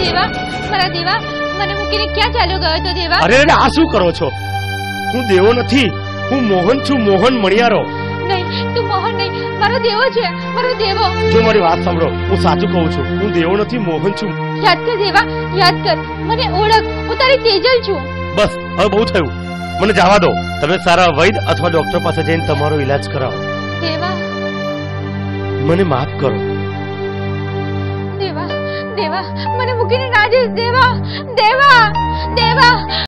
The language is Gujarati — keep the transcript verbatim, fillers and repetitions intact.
દેવા, મારા દેવા, મને મૂકીને ક્યાં ચાલ્યો ગયો તો દેવા? અરે અરે આ શું કરો છો? હું દેવો નથી, હું મોહન છું, મોહન મણિયારો. નહીં, તું મોહન નહીં, મારો દેવો છે, મારો દેવો. જો મારી વાત સાંભળો, હું સાચું કહું છું, હું દેવો નથી, મોહન છું. યાદ કર દેવા, યાદ કર, મને ઓળખ, હું તારી તેજલ છું. બસ હવે બહુ થયું, મને જવા દો. તમે સારા વૈદ અથવા ડોક્ટર પાસે જઈને તમારો ઈલાજ કરાવો. દેવા, મને માફ કરો. દેવા, દેવા, મને મૂકીને ના જઈશ દેવા, દેવા, દેવા.